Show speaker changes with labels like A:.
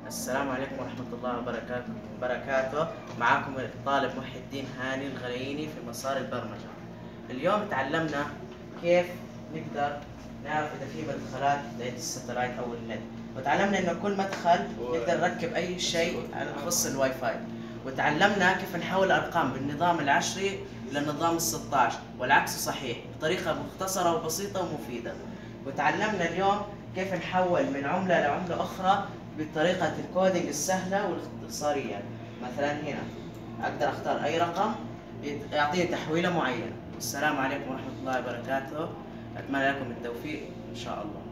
A: السلام عليكم ورحمة الله وبركاته. معكم الطالب محي الدين هاني الغلييني في مسار البرمجة. اليوم تعلمنا كيف نقدر نعرف إذا في مدخلات للستلايت أو النت، وتعلمنا إنه كل مدخل نقدر نركب أي شيء يخص الواي فاي، وتعلمنا كيف نحول الأرقام بالنظام العشري للنظام ال16 والعكس صحيح بطريقة مختصرة وبسيطة ومفيدة. وتعلمنا اليوم كيف نحول من عملة لعملة أخرى بطريقة الكودينج السهلة والاختصارية. مثلا هنا أقدر أختار أي رقم يعطيني تحويلة معينة. السلام عليكم ورحمة الله وبركاته. أتمنى لكم التوفيق إن شاء الله.